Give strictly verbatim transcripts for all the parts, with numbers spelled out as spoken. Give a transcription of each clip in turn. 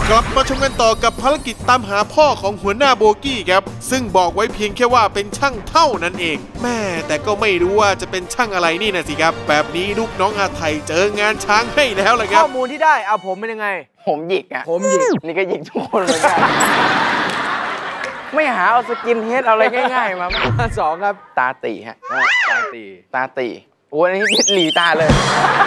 กลับมาชมกันต่อกับภารกิจตามหาพ่อของหัวหน้าโบกี้ครับซึ่งบอกไว้เพียงแค่ว่าเป็นช่างเท่านั้นเองแม่แต่ก็ไม่รู้ว่าจะเป็นช่างอะไรนี่นะสิครับแบบนี้ลูกน้องอาไทยเจองานช้างให้แล้วเลยครับข้อมูลที่ได้เอาผมเป็นยังไงผมหยิกอ่ะผมหยิกนี่ก็หยิกทุกคนเหมือนกันไม่หาเอาสกินเฮดเอาอะไรง่ายๆมาสองครับตาตีฮะตาตีตาตีโอ้ยนี่หลีตาเลย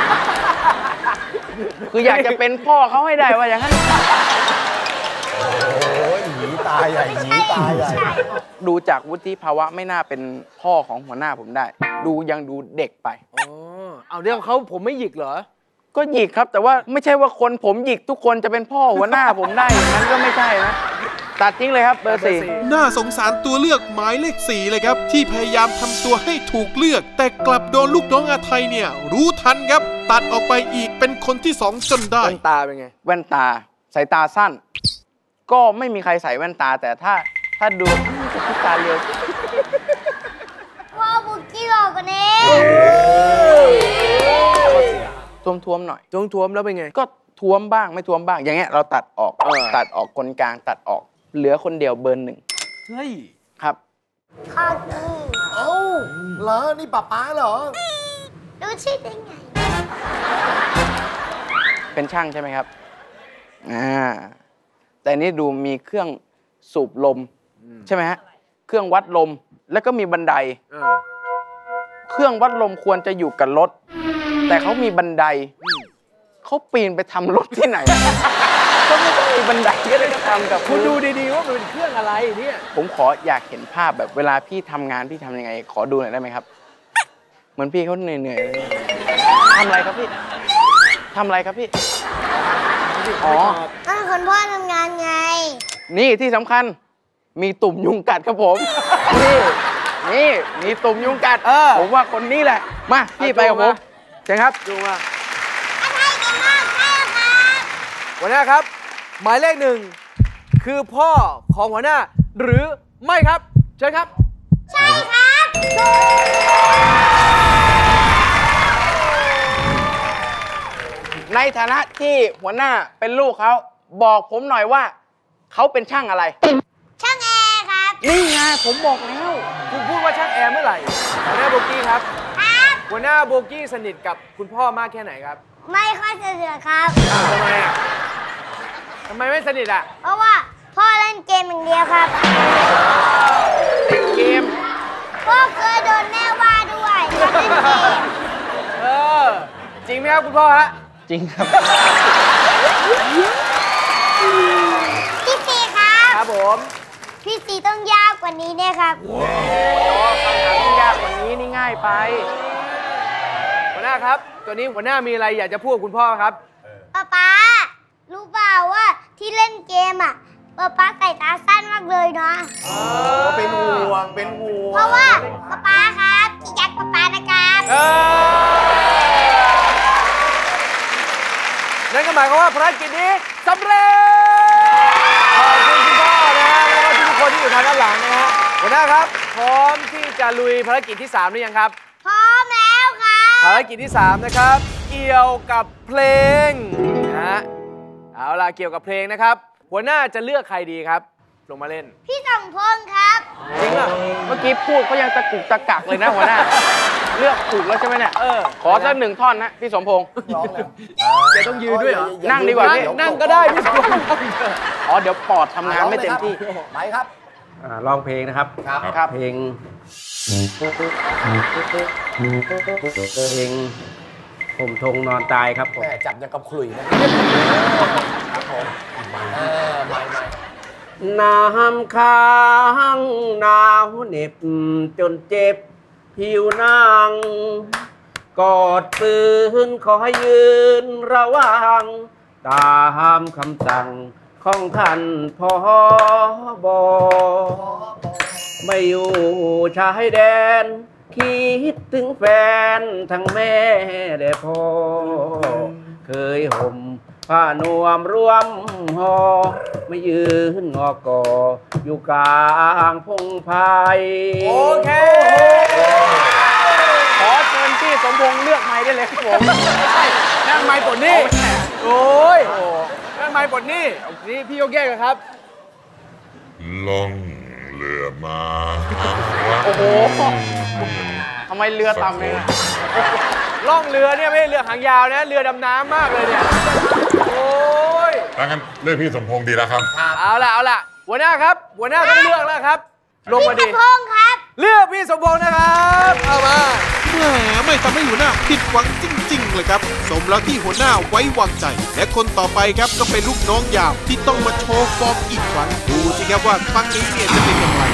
คืออยากจะเป็นพ่อเขาให้ได้ว่าอย่างนั้นโอ้ยหนีตาใหญ่หนีตาใหญ่ดูจากวุฒิภาวะไม่น่าเป็นพ่อของหัวหน้าผมได้ดูยังดูเด็กไปอ๋อเอาเรื่องเขาผมไม่หยิกเหรอก็หยิกครับแต่ว่าไม่ใช่ว่าคนผมหยิกทุกคนจะเป็นพ่อหัวหน้าผมได้อย่างนั้นก็ไม่ใช่นะตัดทิ้งเลยครับเบอร์สี่น่าสงสารตัวเลือกหมายเลขสี่เลยครับที่พยายามทำตัวให้ถูกเลือกแต่กลับโดนลูกน้องอาไทยเนี่ยรู้ทันครับตัดออกไปอีกเป็นคนที่สองจนได้แว่นตาเป็นไงแว่นตาสายตาสั้นก็ไม่มีใครใส่แว่นตาแต่ถ้าถ้าดูจะพิการเร็วพ่อบุกี้หลอกกันเองท่วมๆหน่อยท่วมๆแล้วเป็นไงก็ท่วมบ้างไม่ท่วมบ้างอย่างเงี้ยเราตัดออกตัดออกคนกลางตัดออกเหลือคนเดียวเบอร์หนึ่งเฮ้ยครับข้ากี้เอ้าเหรอนี่ป๊าป๊าเหรอรู้ชื่อได้ไงเป็นช่างใช่ไหมครับอ่าแต่นี่ดูมีเครื่องสูบลมใช่ไหมฮะเครื่องวัดลมแล้วก็มีบันไดเครื่องวัดลมควรจะอยู่กับรถแต่เขามีบันไดเขาปีนไปทำรถที่ไหนก็ไม่ต้องมีบันไดก็ได้ทำกับคุณดูดีๆว่ามันเป็นเครื่องอะไรเนี่ยผมขออยากเห็นภาพแบบเวลาพี่ทำงานพี่ทำยังไงขอดูหน่อยได้ไหมครับเหมือนพี่เขาเหนื่อยๆเลยทำอะไรครับพี่ทำอะไรครับพี่อ๋อก็คนพ่อทำงานไงนี่ที่สำคัญมีตุ่มยุงกัดครับผมนี่นี่มีตุ่มยุงกัดผมว่าคนนี้แหละมาพี่ไปกับผมเชิญครับดูมาหัวหน้าครับหมายเลขหนึ่งคือพ่อของหัวหน้าหรือไม่ครับเชิญครับใช่ครับในฐานะที่หัวหน้าเป็นลูกเขาบอกผมหน่อยว่าเขาเป็นช่างอะไรช่างแอร์ครับนี่ไงผมบอกแล้วคุณพูดว่าช่างแอร์เมื่อไหร่หัวหน้าโบกี้ครับครับหัวหน้าโบกี้สนิทกับคุณพ่อมากแค่ไหนครับไม่ค่อยสนิทครับทำไมอ่ะทำไมไม่สนิทอ่ะเพราะว่าพ่อเล่นเกมอย่างเดียวครับเล่นเกมพ่อเคยโดนแม่ว่าด้วยเล่นเกมเออจริงไหมครับคุณพ่อฮะจริงครับพี่ซีครับครับผมพี่ซีต้องยากกว่านี้เนี่ยครับโอ้คำถามที่ยากกว่านี้นี่ง่ายไปหัวหน้าครับตัวนี้หัวหน้ามีอะไรอยากจะพูดกับคุณพ่อครับป๊าป๊ารู้เปล่าว่าที่เล่นเกมอ่ะป๊าป๊าไก่ตาสั้นมากเลยเนาะอ๋อเป็นห่วงเป็นห่วงเพราะว่าป๊าป๊าครับพี่ยักษ์ป๊าป๊านะครับนั่นก็หมายความว่าภารกิจนี้สำเร็จขอบคุณคุณพ่อนะฮะแล้วก็ทุกคนที่อยู่ทางด้านหลังนะฮะหัวหน้าครับพร้อมที่จะลุยภารกิจที่สามหรือยังครับพร้อมแล้วครับภารกิจที่สามนะครับเกี่ยวกับเพลงนะฮะเอาล่ะเกี่ยวกับเพลงนะครับหัวหน้าจะเลือกใครดีครับลงมาเล่นพี่สมพงษ์ครับจริงอ่ะเมื่อกี้พูดเขายังตะกุกตะกักเลยนะหัวหน้าเลือกถูกแล้วใช่ไหมเนี่ยขอสักหนึ่งท่อนนะพี่สมพงษ์ร้องแล้วจะต้องยืนด้วยเหรอนั่งดีกว่าพี่นั่งก็ได้พี่สมพงษ์อ๋อเดี๋ยวปอดทำงานไม่เต็มที่ไปครับร้องเพลงนะครับครับเพลงเพลงผมทงนอนตายครับผมจับยังกับขลุ่ยนะครับผมเออไม่ไม่น้ำค้างหนาวเหน็บจนเจ็บผิวหนังกอดปืนขอให้ยืนระวังตามคำสั่งของท่านผบ.ไม่อยู่ชายแดนคิดถึงแฟนทั้งแม่และพ่อเคยห่มผ้านวมร่วมหอไม่ยืนงอกออยู่กลางพงไผ่โอเคขอเชิญพี่สมพงษ์เลือกไม้ได้เลยครับผมนั่งไม้ตัวนี้โอ้ยนั้นไม้ปลดหนี้นี่พี่โยกแยกกันครับล่องเรือมาโอ้โหทำไมเรือต่ำเองอะล่องเรือเนี่ยไม่ใช่เรือหางยาวนะเรือดำน้ำมากเลยเนี่ยโอ้ยดังนั้นเลือกพี่สมพงษ์ดีแล้วครับเอาล่ะเอาล่ะหัวหน้าครับหัวหน้าต้องเลือกแล้วครับลงมาดิพี่สมพงษ์ครับเลือกพี่สมพงษ์นะครับเอามาแหมไม่ทำให้หัวหน้าผิดหวังจริงๆเลยครับสมแล้วที่หัวหน้าไว้วางใจ และคนต่อไปครับก็เป็นลูกน้องยามที่ต้องมาโชว์ฟอร์มอีกครั้งดูสิครับว่าครั้งนี้เนี่ยจะเป็นอย่างไร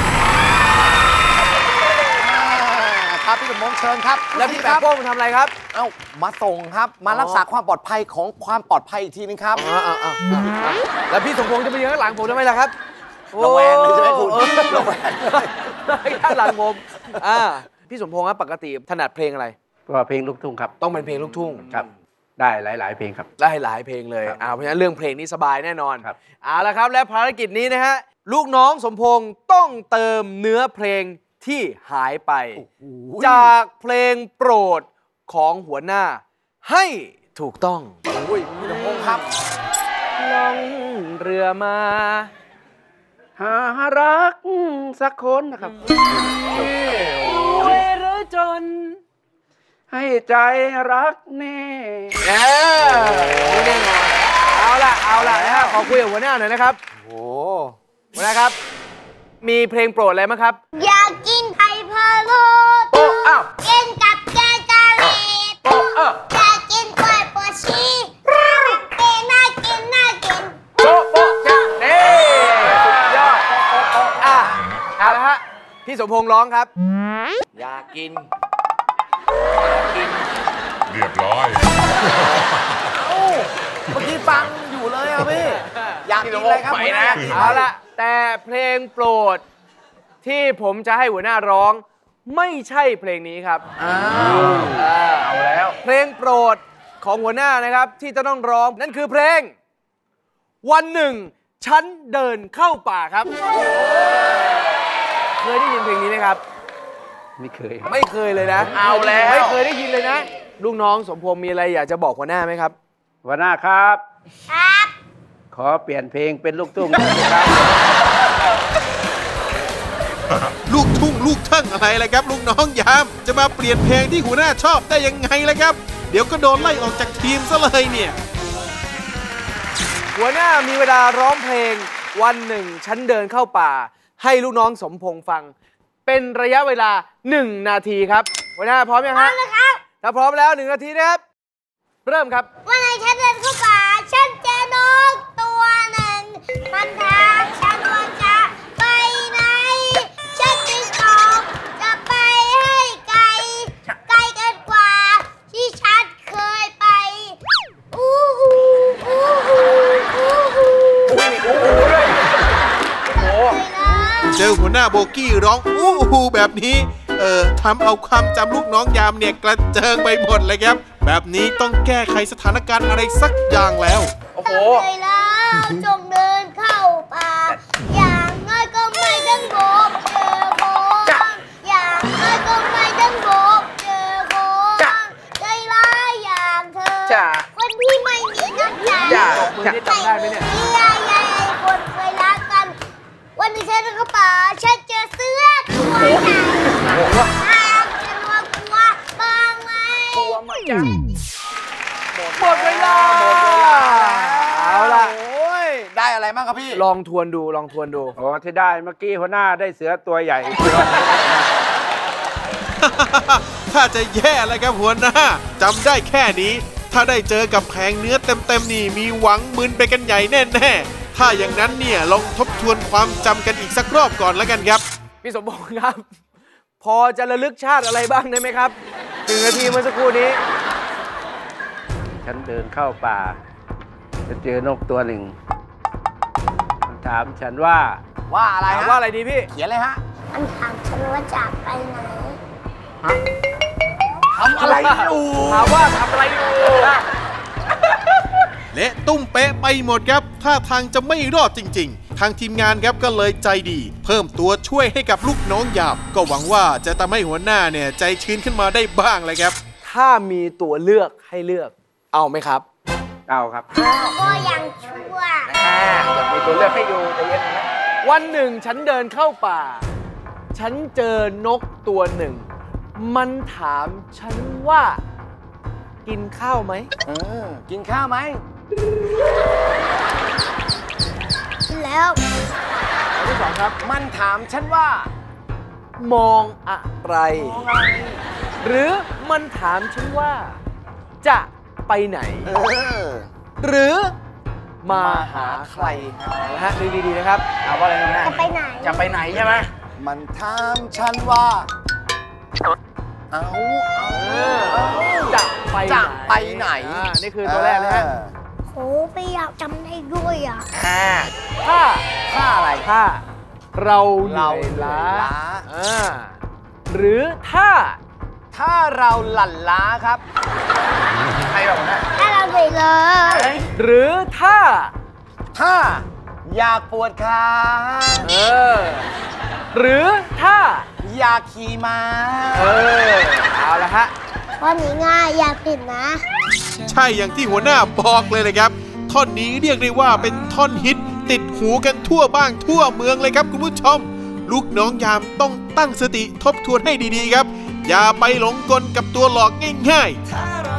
ครับพี่สมพงษ์เชิญครับแล้วพี่แปะโป้งมาทำอะไรครับเอ้ามาส่งครับมารักษาความปลอดภัยของความปลอดภัยอีกทีนึงครับอ๋ออ๋ออ๋อแล้วพี่สมพงษ์จะไปยืนข้างหลังผมทำไมล่ะครับระแวงเลยใช่ไหมคุณโอ้ระแวงเลยข้างหลังผมอ่าพี่สมพงษ์ครับปกติถนัดเพลงอะไรก็เพลงลูกทุ่งครับต้องเป็นเพลงลูกทุ่งครับได้หลาย ๆ เพลงครับได้หลายเพลงเลยอ่าเพราะฉะนั้นเรื่องเพลงนี้สบายแน่นอนครับเอาละครับและภารกิจนี้นะฮะลูกน้องสมพงษ์ต้องเติมเนื้อเพลงที่หายไป จากเพลงโปรดของหัวหน้าให้ถูกต้องอุ้ยพี่สมพงษ์ครับล่องเรือมาหารักสักคนนะครับเวรจนให้ใจรักแน่เออแน่นอนเอาล่ะเอาล่ะนะฮะขอคุยกับหัวหน้าหน่อยนะครับโอ้หัวหน้าครับ มีเพลงโปรดอะไรไหมครับอยากกินไข่พะโล้โอ้อ้าวกินกับแกงกะหรี่โอ้อ้าวอยากกินกล้วยบวชชีน่ากินน่ากินน่ากินโป๊ะโป๊ะจ้าเน่สุดยอดอ่ะเอาละฮะพี่สมพงษ์ร้องครับอยากกินเรียบร้อยเมื่อกี้ฟังอยู่เลยอ่ะพี่ อยากกินอะไรครับไปหัวหนะอยากกินเอาละแต่เพลงโปรดที่ผมจะให้หัวหน้าร้อง ไม่ใช่เพลงนี้ครับอ้าวเอาแล้ว เพลงโปรดของหัวหน้านะครับ ที่จะต้องร้องนั่นคือเพลง วันหนึ่ง ฉันเดินเข้าป่าครับเคยได้ยินเพลงนี้ไหมครับไม่เคยไม่เคยเลยนะเอาแล้วไม่เคยได้ยินเลยนะลูกน้องสมพงษ์มีอะไรอยากจะบอกหัวหน้าไหมครับหัวหน้าครับครับขอเปลี่ยนเพลงเป็นลูกทุ่งนะครับลูกทุ่งลูกทุ่งอะไรเลยครับลูกน้องยามจะมาเปลี่ยนเพลงที่หัวหน้าชอบได้ยังไงล่ะครับ เดี๋ยวก็โดนไล่ออกจากทีมซะเลยเนี่ยหัวหน้ามีเวลาร้องเพลงวันหนึ่ง ฉันเดินเข้าป่า ให้ลูกน้องสมพงษ์ฟัง เป็นระยะเวลาหนึ่งนาทีครับหัวหน้าพร้อมยังพร้อฮะมนะครับถ้าพร้อมแล้วหนึ่งนาทีนะครับเริ่มครับวันไหนฉันเดินเข้าป่า ฉันเจอนกตัวหนึ่ง มันถามฉันว่าจะไปไหน ฉันจึงตอบจะไปให้ไกล ไกลเกินกว่า ที่ฉันเคยไป อู้หูอู้หูอู้หูเลยนะเจอหัวหน้าโบกี้ร้องอู้หูแบบนี้เออทำเอาความจำลูกน้องยามเนี่ยกระเจิงไปหมดเลยครับ แบบนี้ต้องแก้ไขสถานการณ์อะไรสักอย่างแล้วโอ้โหเลยแล้วจงเดินเข้าป่า อย่างน้อยก็ไม่ต้องโบกเจอโบกอย่างน้อยก็ไม่ต้องโบกเจอโบกใจร้ายอย่างเธอจ้ะคนที่ไม่มีน้ำใจจ้ะมือนี่จำได้ไหมเนี่ยเสียใหญ่คนเคยรักกัน วันนี้ฉันเดินเข้าป่า ฉันเจอเสือตัวใหญ่หากฉันว่ากลัวบ้างไหมหมดเวลาเอาล่ะโอ้ยได้อะไรบ้างครับพี่ลองทวนดูลองทวนดูอ๋อที่ได้เมื่อกี้หัวหน้าได้เสือตัวใหญ่ถ้าจะแย่แล้วครับหัวหน้าจำได้แค่นี้ ถ้าได้เจอกับแผงเนื้อเต็มๆนี่มีหวังมึนไปกันใหญ่แน่ๆถ้าอย่างนั้นเนี่ยลองทบทวนความจำกันอีกสักรอบก่อนแล้วกันครับพี่สมพงษ์ครับ พอจะระลึกชาติอะไรบ้างได้ไหมครับหนึ่งนาทีเมื่อสักครู่นี้ฉันเดินเข้าป่า จะเจอนกตัวหนึ่งมันถามฉันว่าว่าอะไรถามฮะว่าอะไรดีพี่เขียนเลยฮะมันถามฉันว่าจะไปไหนทำอะไรอยู่ถามว่าทำอะไรอยู่เละตุ้มเป๊ะไปหมดครับท่าทางจะไม่รอดจริงๆ ทางทีมงานครับก็เลยใจดี เพิ่มตัวช่วยให้กับลูกน้องยามก็หวังว่าจะทำให้หัวหน้าเนี่ยใจชื้นขึ้นมาได้บ้างเลยครับถ้ามีตัวเลือกให้เลือก เอาไหมครับเอาครับก็ยังชั่วอ่าจะมีตัวเลือกให้ดูใจเย็นนะวันหนึ่งฉันเดินเข้าป่า ฉันเจอนกตัวหนึ่ง มันถามฉันว่า กินข้าวไหมเออ กินข้าวไหมแล้วข้อที่สองครับมันถามฉันว่ามองอะไร หรือมันถามฉันว่า จะไปไหนเออหรือมาหาใครนะฮะดูดีๆนะครับเอาว่าอะไรนะจะไปไหนจะไปไหนใช่ไหมมันถามฉันว่า เอาเอาจะไปจะไปไหนอ่านี่คือตัวแรกนะฮะโหไปอยากจำได้ด้วยอ่ะอ่าถ้าท่าอะไรถ้าเราเหเรานื่อยล้าเหนื่อยล้าอ่าหรือถ้าถ้าเราหลั่นล้าครับใครแบบนั้นถ้าเราเหนื่อยล้าหรือถ้าถ้าอยากปวดขาเออ หรือถ้าอยากขี่ม้าเออ เอาละฮะข้อนี้ง่ายอย่าผิดนะใช่อย่างที่หัวหน้าบอกเลยนะครับ ท่อนนี้เรียกได้ว่าเป็นท่อนฮิต ติดหูกันทั่วบ้านทั่วเมืองเลยครับคุณผู้ชม ลูกน้องยามต้องตั้งสติทบทวนให้ดีๆครับ อย่าไปหลงกลกับตัวหลอกง่ายๆถ้าเรา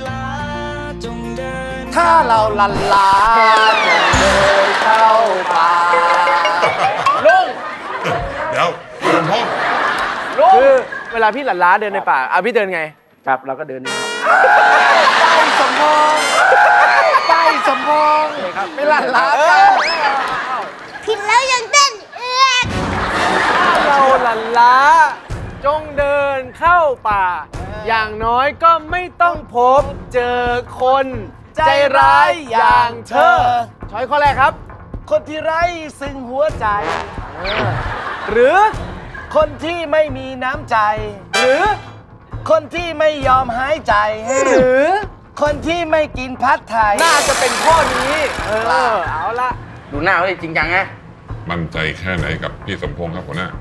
หลั่นล้าจงเดินเข้าป่าลุงเดี๋ยวหลวงพ่อลุงคือเวลาพี่หลั่นล้าเดินในป่าอ่ะพี่เดินไงครับ เราก็เดินนี่ครับไปสมพงษ์ไปสมพงษ์ไม่หลั่นล้ากันผิดแล้วยังเต้นเอือกถ้าเราหลั่นล้า จงเดินเข้าป่า อย่างน้อยก็ไม่ต้องพบเจอคนใจร้ายอย่างเธอ ช้อยข้อแรกครับคนที่ไร้ซึ่งหัวใจหรือคนที่ไม่มีน้ำใจหรือคนที่ไม่ยอมหายใจหรือคนที่ไม่กินพัดไทยน่าจะเป็นข้อนี้ เออ เอาละดูหน้าเขาดิจริงจังไงมั่นใจแค่ไหนกับพี่สมพงษ์ครับหัวหน้า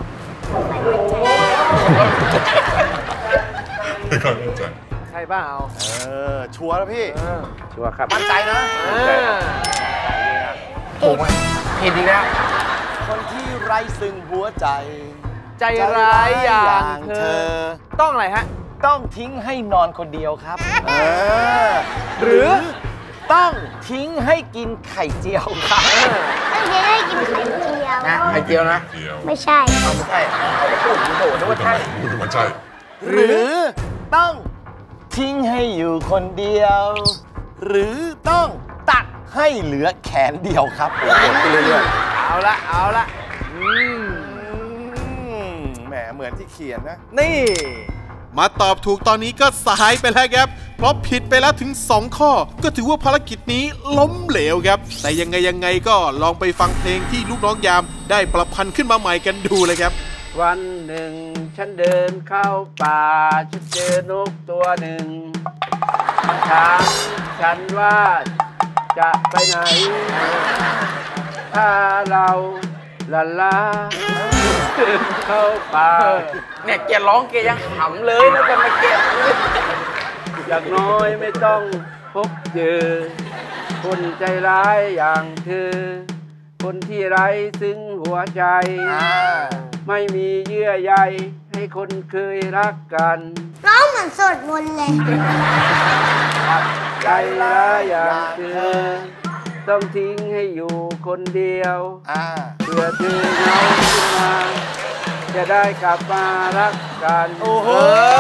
ไม่ค่อยมั่นใจใช่เปล่าเออ ชัวร์แล้วพี่เออชัวร์ครับมั่นใจนะอ่าถูกไหมผิดอีกแล้วคนที่ไร้ซึ่งหัวใจใจร้ายอย่างเธอ ต้องอะไรฮะต้องทิ้งให้นอนคนเดียวครับ เออหรือต้องทิ้งให้กินไข่เจียวครับต้องจะได้กินไข่เจียวนะไข่เจียวนะเดียวไม่ใช่เอาไม่ใช่เอาไปพูดโดดนึกว่าทำใช่ไมพูดถึงว่าใช่หรือต้องทิ้งให้อยู่คนเดียว หรือต้องตัดให้เหลือแขนเดียวครับโอ้โหไปเรื่อยเอาละ เอาละ อืมๆแหมเหมือนที่เขียนนะนี่มาตอบถูกตอนนี้ก็สายไปแล้วครับ เพราะผิดไปแล้วถึงสองข้อ ก็ถือว่าภารกิจนี้ล้มเหลวครับ แต่ยังไงยังไงก็ลองไปฟังเพลงที่ลูกน้องยามได้ประพันธ์ขึ้นมาใหม่กันดูเลยครับวันหนึ่งฉันเดินเข้าป่าฉันเจอนกตัวหนึ่งมันถามฉันว่าจะไปไหน ถ้าเราละลาเดินเข้าป่าเนี่ยแกร้องแกยังหำเลยแล้วก็มาแกอย่างน้อยไม่ต้องพบเจอ คนใจร้ายอย่างเธอ คนที่ไร้ซึ้งหัวใจ ไม่มีเยื่อใยให้คนเคยรักกันร้องเหมือนสวดมนต์เลยใจร้ายอย่างเธอ ต้องทิ้งให้อยู่คนเดียวอ่าเพื่อเธอเหงาขึ้นมา จะได้กลับมารักกันโอ้โห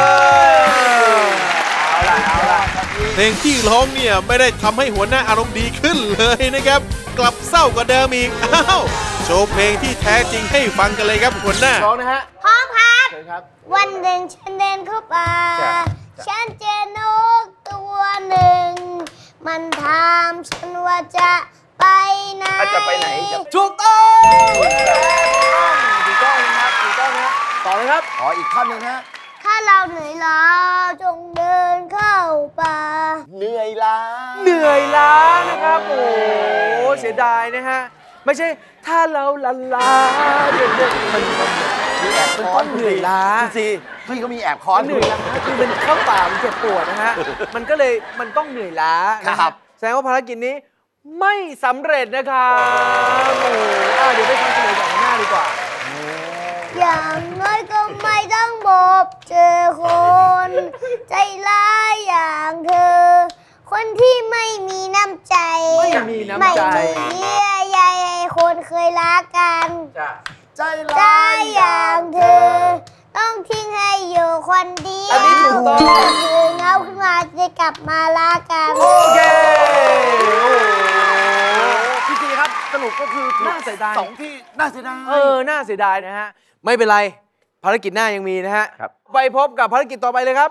เอาละ เอาละเพลงที่ร้องเนี่ยไม่ได้ทำให้หัวหน้าอารมณ์ดีขึ้นเลยนะครับ กลับเศร้ากว่าเดิมอีก อ้าว โชว์เพลงที่แท้จริงให้ฟังกันเลยครับหัวหน้าร้องนะฮะพร้อมครับเชิญครับวันหนึ่งฉันเดินเข้าป่า ฉันเจอนกตัวหนึ่ง มันถามฉันว่าจะไปไหนจะไปไหนจะถูกต้องถูกต้องนะครับถูกต้องนะต่อเลยครับขออีกท่อนหนึ่งฮะถ้าเราเหนื่อยล้าจงเดินเข้าป่าเหนื่อยล้าเหนื่อยล้านะครับ โอ้โหเสียดายนะฮะ ไม่ใช่ถ้าเราลันลาเดี๋ยวๆมันมันมีแอบมันค้อต้อน งเหนื่อยล้าสิพี่เขามีแอบค้อนเหนื่อยล้าคือมันเข้าป่ามันเจ็บปวดนะฮะ มันก็เลยมันต้องเหนื่อยล้านะฮะครับแสดงว่าภารกิจนี้ไม่สำเร็จนะครับโอ้โหอ่ะเดี๋ยวไปฟังเฉลยจากหัวหน้าดีกว่าอย่างน้อยก็ไม่ต้องพบเจอคน ใจร้ายอย่างเธอ คนที่ไม่มีน้ำใจไม่มีน้ำใจไม่มีเยื่อใยให้คนเคยรักกันจ้ะใจใจร้ายอย่างเธอ ต้องทิ้งให้อยู่คนเดียวอันนี้ถูกต้องคือเงาขึ้นมาจะกลับมารักกันโอเคโอ้โหพี่จีครับสรุปก็คือน่าเสียดายสองที่น่าเสียดายเออ น่าเสียดายนะฮะ ไม่เป็นไร ภารกิจหน้ายังมีนะฮะครับไปพบกับภารกิจต่อไปเลยครับ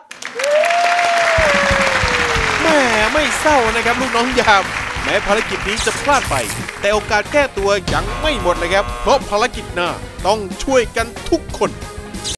แม่ไม่เศร้านะครับลูกน้องยาม แม้ภารกิจนี้จะพลาดไป แต่โอกาสแก้ตัวยังไม่หมดเลยครับ เพราะภารกิจหน้าต้องช่วยกันทุกคน